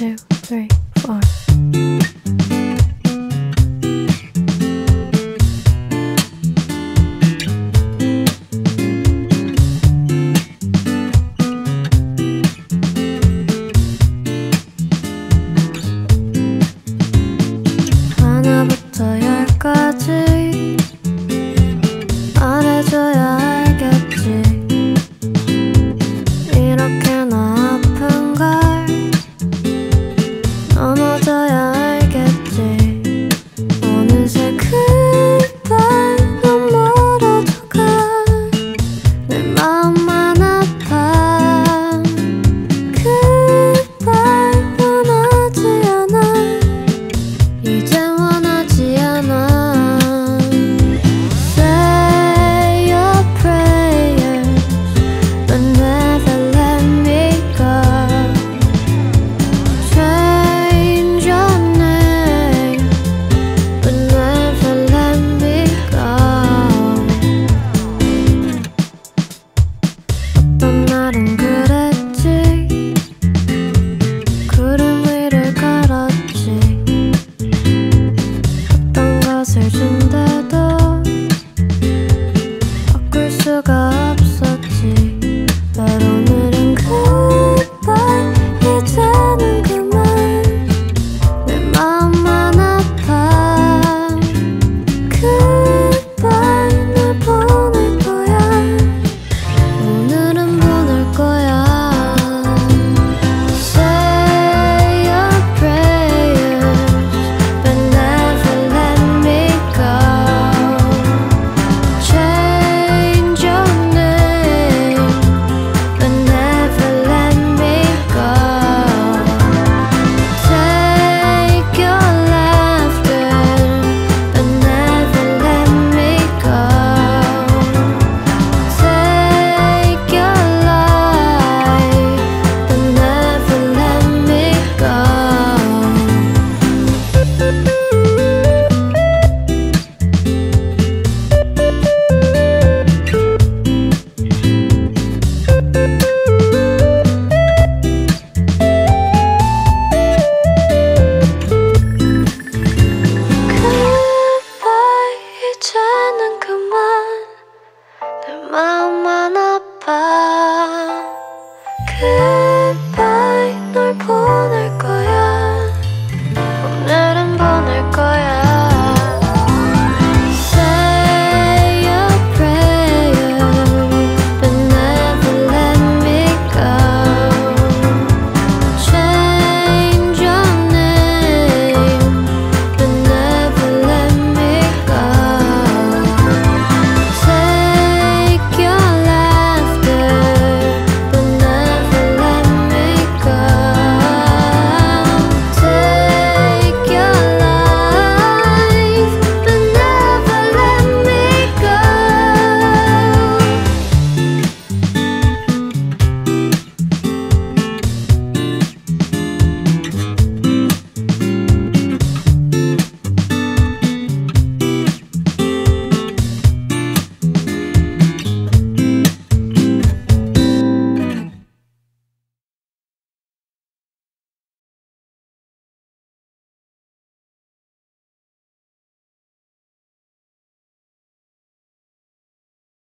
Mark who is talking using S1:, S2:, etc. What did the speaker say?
S1: 2, 3, 4. 하나부터 열까지 말해줘야 알겠지. 이렇게나 아픈걸 넘어져야 알겠지. 어느새 그발 넌 멀어져가. 내 마음만 아파. 그발 원하지 않아. 이젠 원하지 않아. Say your prayers but never let me go. Change your name but never let me go. 어떤 날은 그랬지. 구름 위를 걸었지. 어떤 것을 준대도 바꿀 수가 없었지. But 오늘은 goodbye. 이제는 그만. 내 마음만 아파. Goodbye. 널 보낼 거야. 오늘은 보낼 거야. Say your prayers but never let me go. Change your name but never let me go. Take your laughter but never let me go. Take your life but never let me go. Goodbye. 이제는 그만. 내 마음만 아파.